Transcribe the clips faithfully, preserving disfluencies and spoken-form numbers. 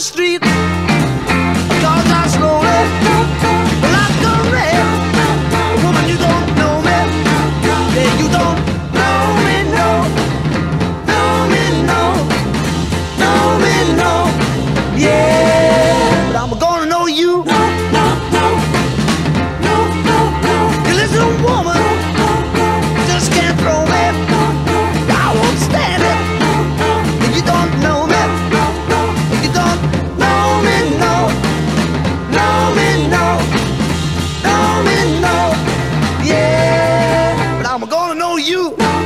street, cars are slowly like a red. Woman, you don't know me, yeah, you don't know me, no, know me, no, know me, no, yeah, but I'm gonna know you. No, no, no, no, no, no. You listen, woman, just can't throw me. I won't stand it. If you don't know me, if you don't know me, no, know me, no, know me, no, yeah, but I'm gonna know you.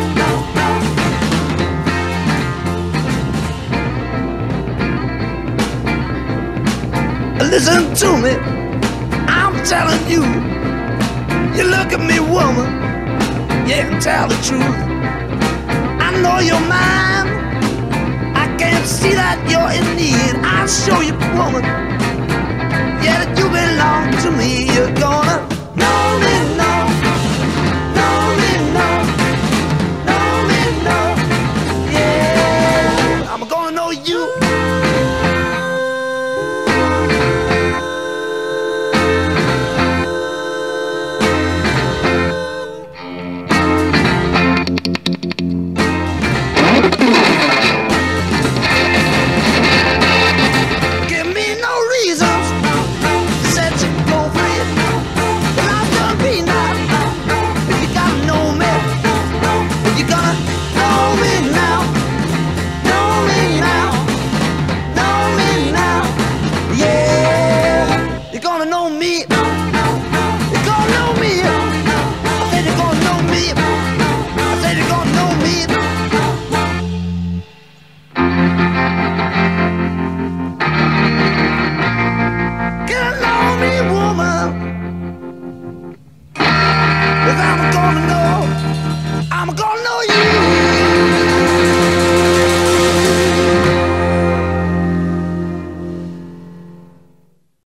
Listen to me, I'm telling you. You look at me, woman, yeah, and tell the truth. I know you're mine, I can't see that you're in need. I'll show you, woman, yeah, that you belong to me. You're gonna know me, no, know me, no, know me, no, yeah, I'm gonna know you.